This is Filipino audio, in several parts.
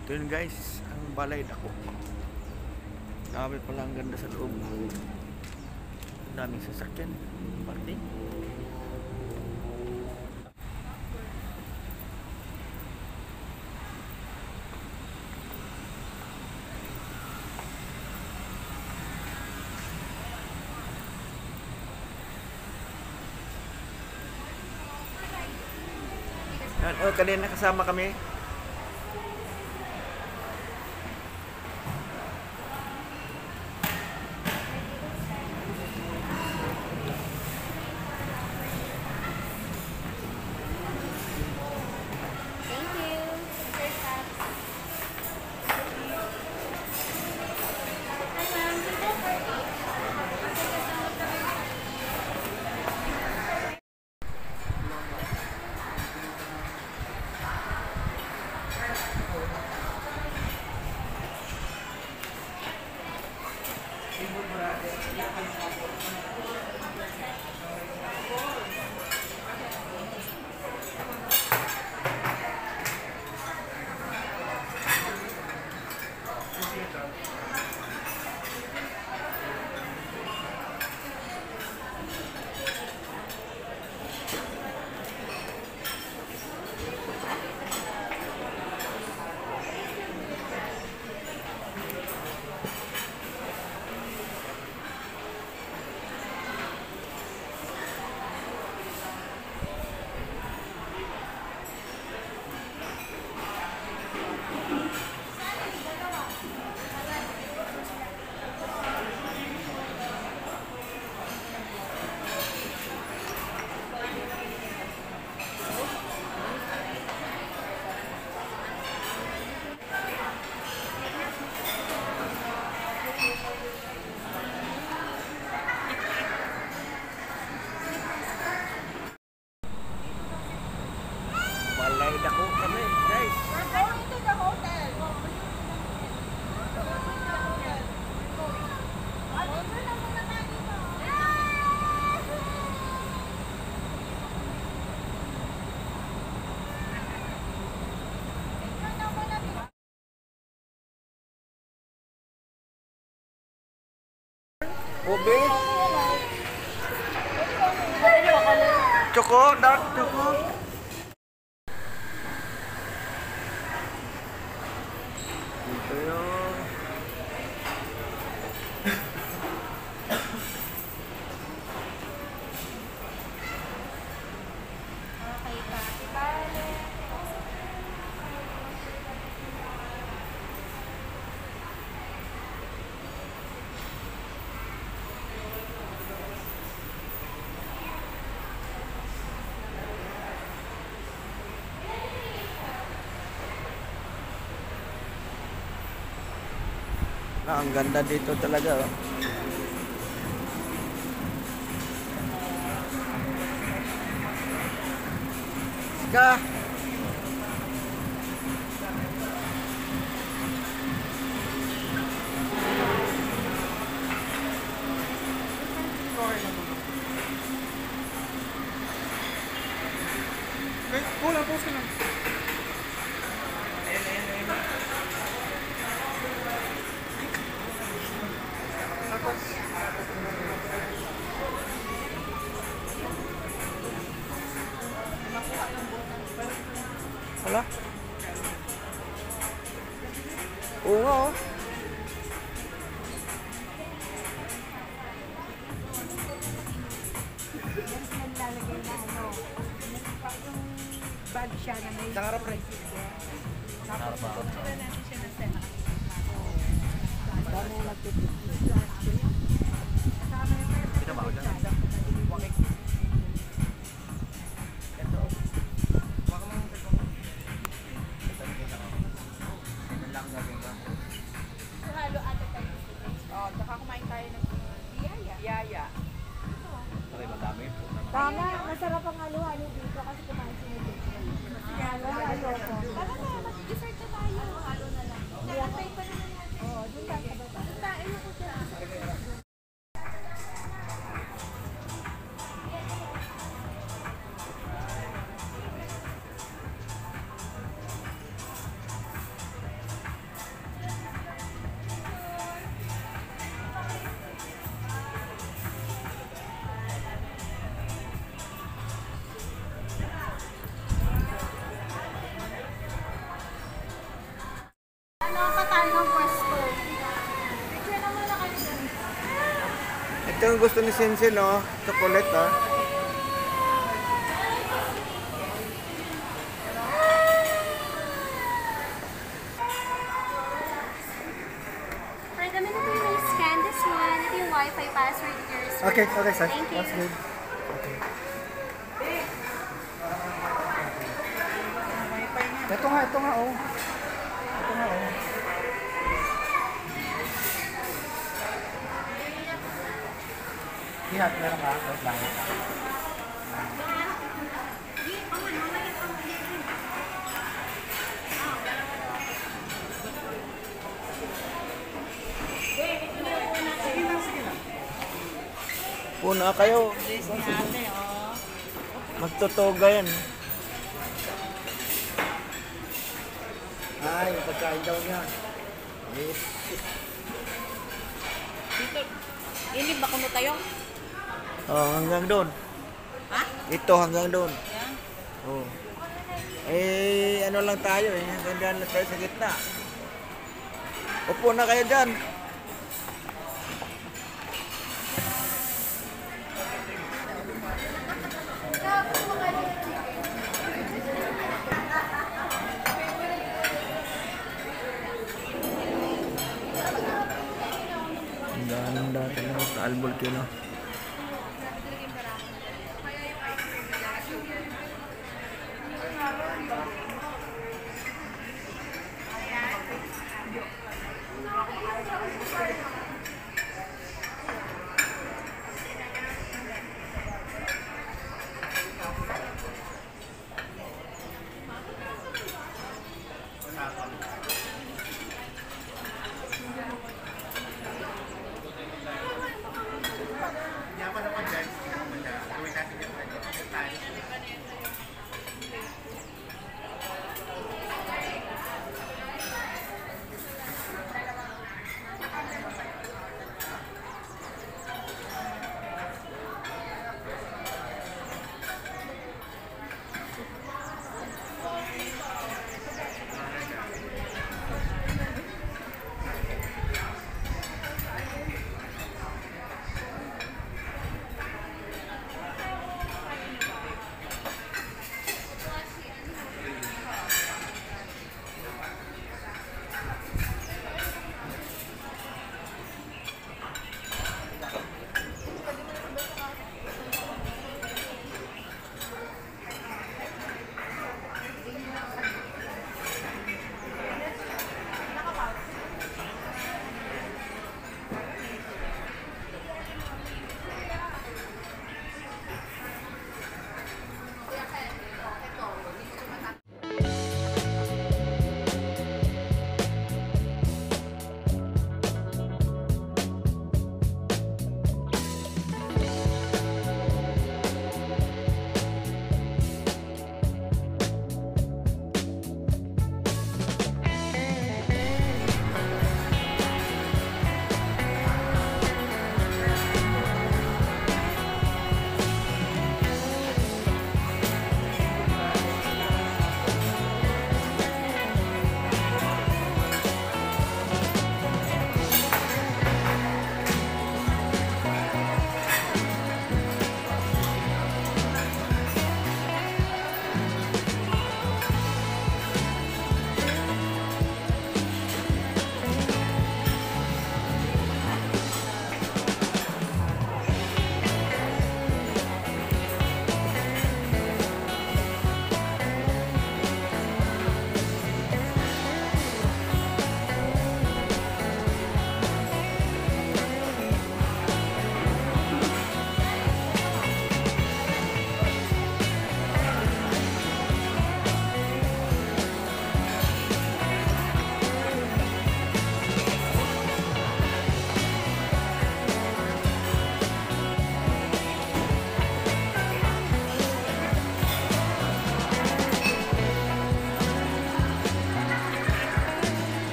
Ito yun guys, ang balay dako. Grabe pala, ang ganda sa loob. Ang daming sasakyan. Parking. Oh, kanina kasama kami. Balay dako kami, guys. We're going to the hotel. Ube. Choco, dark choco. Ito yun. Okay, bale. Ang ganda dito talaga. Oh. Ska. Kulang po sila. Wala. Oo nga oh. Lalagay na ano. Yung bag siya na may... Nangarap rin. Tapos pagkukulan natin siya ng set. Dami na nagtitipid. Kasama yung Kita ba ako dyan? halo ata tayo. Oh, tsaka kumain tayo ng biyaya. Biyaya. Okay, madami. Tama, masarap ang halo-halo dito kasi kumain sila dito. Halo-halo ko. Tara na, mag-dessert na tayo. Halo na lang. Nakatay pa naman natin. Oo, dun tayo sa baba. Tayo ko siya. tayo ng pwesto. Picture na muna kayo dyan. Ito yung gusto ni Sensei, no? Chocolate, ah. For the minute we may scan this one, ito yung Wi-Fi password here, sir. Okay, okay, sir. Thank you. That's good. Ito nga, oh. Ito nga, oh. Ihat, meron ka? Wait lang. Puna kayo. Magtutuga yan. Ay, yung pagkain daw niya. Yes. Ini ba kuno tayo? Oh, hanggang doon. Ha? Ito hanggang doon. Yan. Oh. Eh, ano lang tayo eh. Hanggang dyan lang tayo sa gitna. Upo na kayo dyan. Ang dami talaga sa albol kilo.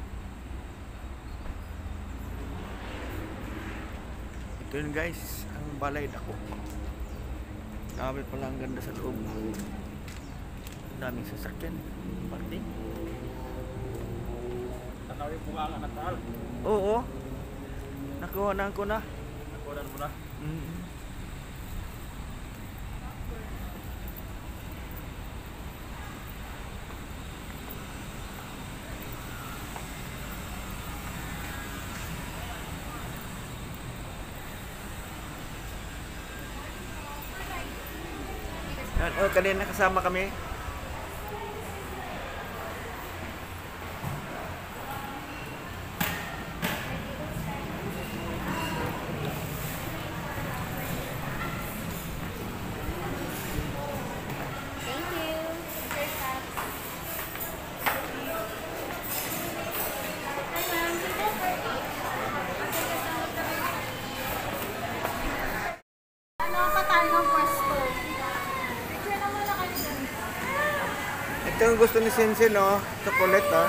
Ito yun guys, ang balay ako. Grabe pala ang ganda sa loob. Ang daming sasakyan. Party. Tanaw yung bunga na tal. Oo. Nakuha na ko na. Nakuha mo na. Mm. Oh, kanina kasama kami. Thank you. Ano pa tayo ng pwesto? Picture naman na kayo dyan. Ito ang gusto ni Sensei, no? Chocolate, ah.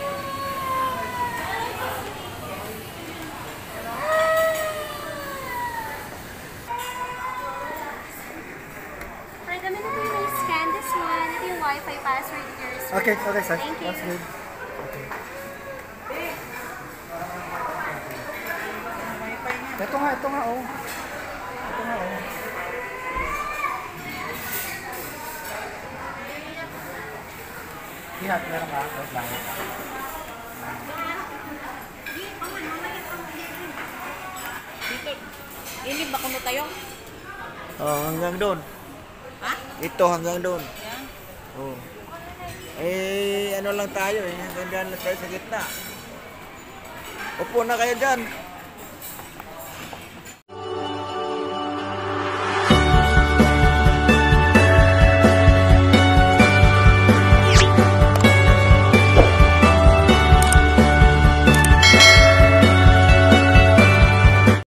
For the minute we may scan this one, ito yung Wi-Fi password yours. Okay, okay, sir. Thank you. That's good. Ito nga, oh. Ito nga, oh. Lihat, meron ka? Wait lang. Ini ba kuno tayo? Oh, hanggang doon. Ha? Ito hanggang doon. Yan. Oh. Eh, ano lang tayo eh. Hanggang dyan lang tayo sa gitna. Upo na kayo dyan.